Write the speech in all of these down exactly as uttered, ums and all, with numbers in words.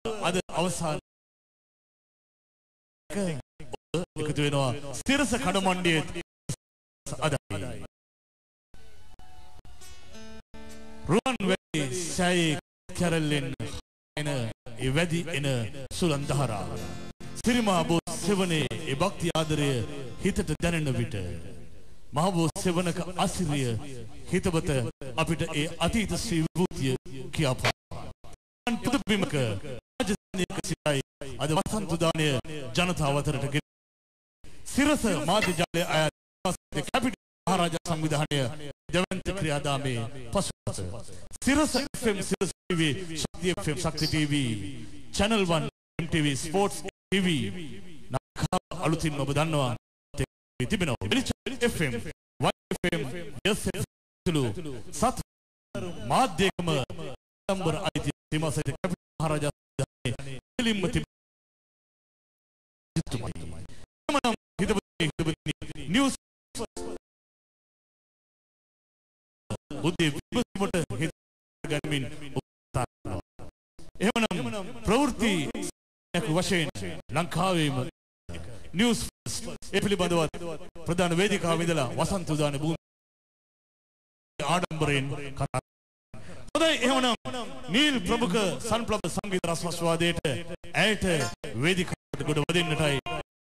අද අවසාන එකතු වෙනවා සිරස කඩමණ්ඩියේ අදයි. රුවන් වැලි සෑයේ කැරල්ලෙන් එන ඒ වැඩි එන සුලන් දහරා. සිරිමා බෝ සෙවනේ ඒ භක්ති ආදරය හිතට දැනෙන විට මහබෝ සෙවනක අසිරිය හිතවත අපිට ඒ අතීත ශ්‍රී විභූතිය කියාපා. පුදුබිමක රාජධානියක සිටයි අද වසන්ත උදානය ජනතාව අතරට ගෙන සිරස මාධ්‍ය ජාලය අයත් කැපිටල් මහරජා සංවිධානය දෙවන්ත ක්‍රියාදාමේ පසුපස Sirasa F M Sirasa TV ශක්තිය F M Shakthi TV channel one M T V sports TV නකා අලුතින් ඔබ දන්නවා තිබෙනවා F M Y F M S තුළු සත් මාධ්‍යකම නම්බර අයිති තිමසෙත කැපිටල් මහරජා සංවිධානයේ දෙලින්ම තිබෙනවා. එමනම් හිතබදී නිවුස් බුද්ධි විමසීමට හිත ගනිමින් උත්සාහ. එහෙමනම් ප්‍රවෘත්ති වශයෙන් ලංකාවේම නිවුස් ඒ පිළිබඳව ප්‍රධාන වේදිකාව ඉදලා වසන්ත උදාන භූමි ආඩම්බරයෙන් කතා. හොඳයි එහෙමනම් නීල් ප්‍රමුඛ සන්ප්‍රබ සංගීත රසාස්වාදයට ඇයට වේදිකාවට ගොඩ වදින්නටයි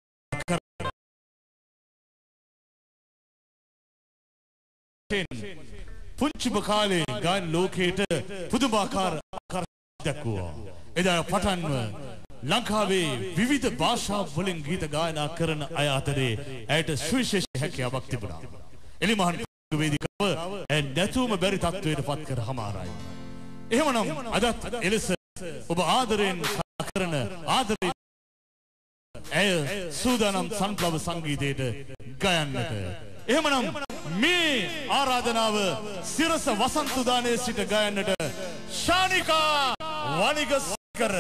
පුංචිම කාලේ ගායන ලෝකයට පුදුමාකාර ආකර්ෂණයක් දක්වුවා. එදා පටන්ම ලංකාවේ විවිධ භාෂා වලින් ගීත ගායනා කරන අය අතරේ ඇයට සුවිශේෂ හැකියාවක් තිබුණා. එලිමහන් වේදිකාව ඇය නැතුවම බැරි තත්වයට පත් කර හමාරයි. එහෙමනම් අදත් එලෙස ඔබ ආදරයෙන් කරන ආදරයෙන් ඇය සූදානම් සන්ප්‍රබ සංගීතයට ගයන්නට. එහෙමනම් මේ ආරාධනාව සිරස වසන්ත උදානයේ සිට ගයන්නට Shanika වනිගසකර.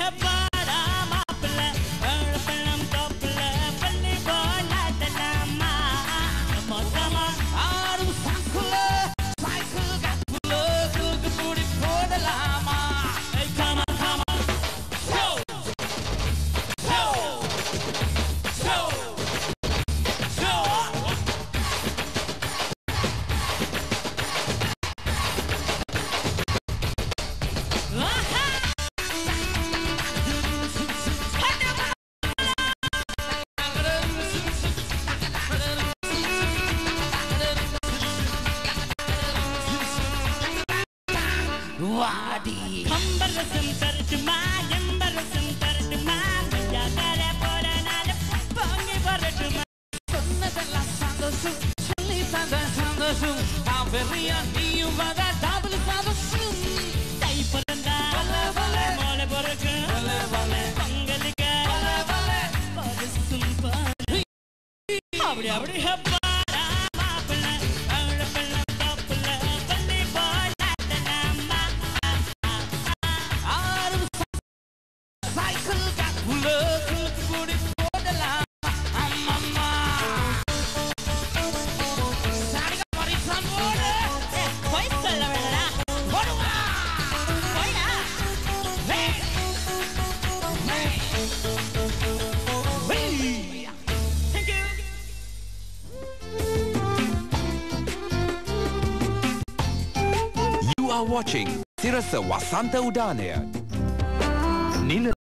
Wadi Kambarasam Tarjuma Yambarasam Tarjuma Maya Kare Poranale Pongi Paratuma Sunnadala Sandosu Chili Sanda Sandosu Averia Niu Vada Double Sandosu Tai Paranda Vale Vale Mole Boraka Vale Vale Pangalika Vale Vale Parasum Pari Abri Abri Habba You are watching Sirasa Wasanta Udanaya. Nila